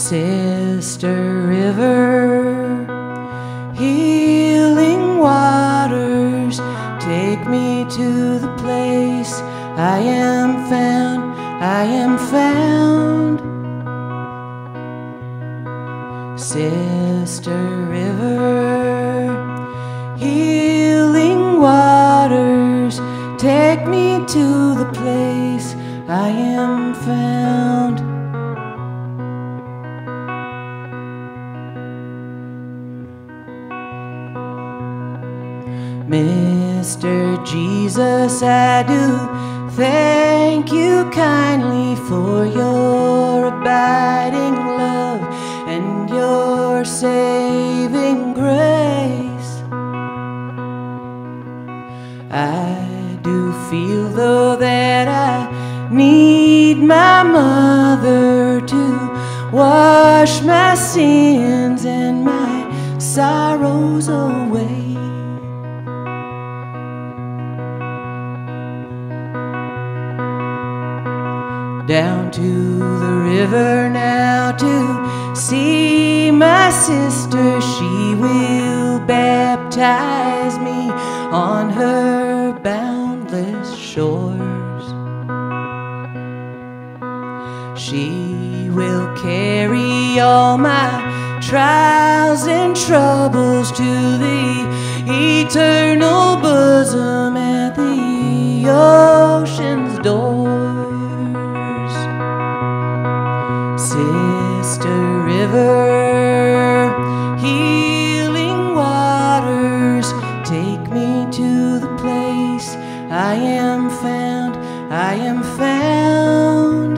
Sister River, healing waters, take me to the place I am found, I am found. Sister River, healing waters, take me to the place I am found. Mr. Jesus, I do thank you kindly for your abiding love and your saving grace. I do feel though that I need my mother to wash my sins and my sorrows away. Down to the river now to see my sister. She will baptize me on her boundless shores. She will carry all my trials and troubles to the eternal bosom at the ocean's door. Sister River, healing waters, take me to the place I am found, I am found.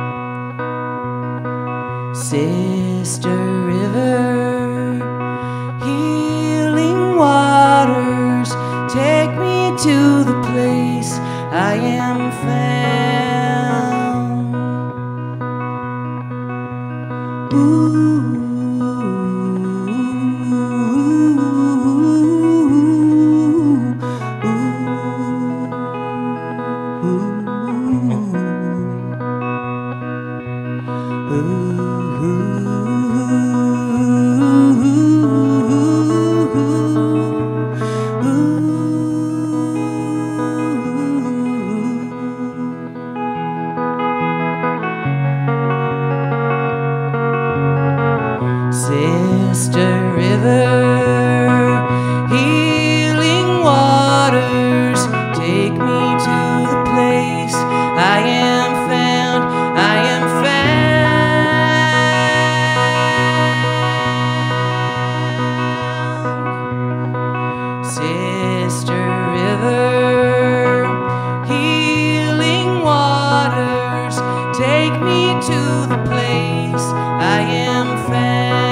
Sister River, healing waters, take me to the place I am found. Sister River, healing waters, take me to the place I am found, I am found. Sister River, healing waters, take me to the place I am found.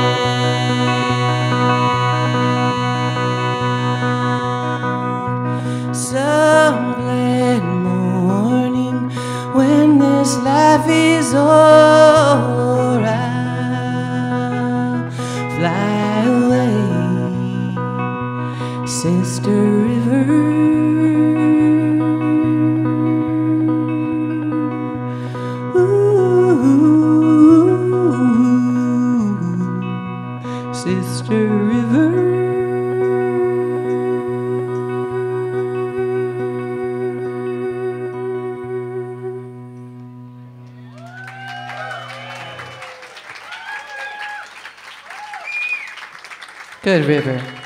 Some glad morning when this life is o'er, I'll fly away, Sister River. Sister River. Good, River.